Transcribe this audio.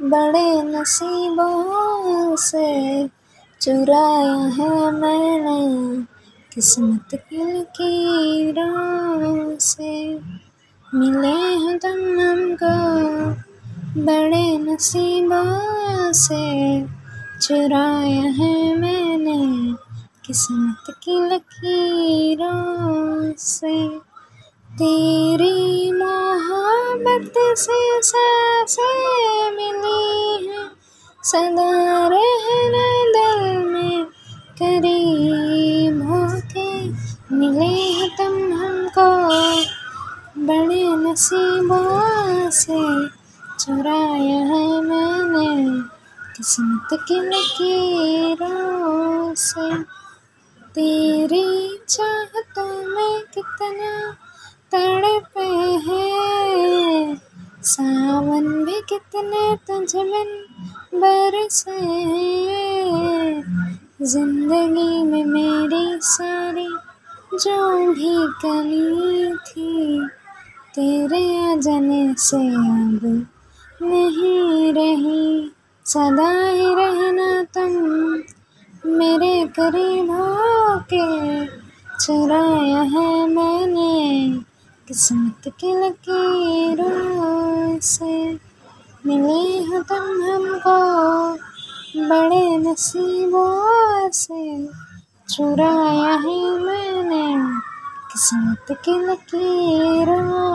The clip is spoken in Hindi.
बड़े नसीबों से चुराया है मैंने किस्मत की लकीरों से। मिले हो तुम हमको बड़े नसीबों से, चुराया है मैंने किस्मत की लकीरों से। तेरी मोहब्बत से सांसें मिली हैं, सदा रहना दिल में करीब होके। मिले हो तुम हमको बड़े नसीबों से, चुराया है मैंने किस्मत की लकीरों से। तेरी चाहतों में कितना तड़पे हैं, सावन भी कितने तुझ बिन बरसे हैं। जिंदगी में मेरी सारी जो भी कमी थी, तेरे आ जाने से अब नहीं रही। सदा ही रहना तुम मेरे करीब होके, चुराया है मैंने किस्मत की लकीरों से। मिले हो तुम हमको बड़े नसीबों से, चुराया है मैंने किस्मत की लकीरों